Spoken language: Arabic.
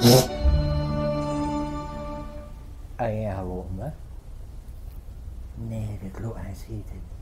Ai à ruộng á, nè được lúa ai xí thì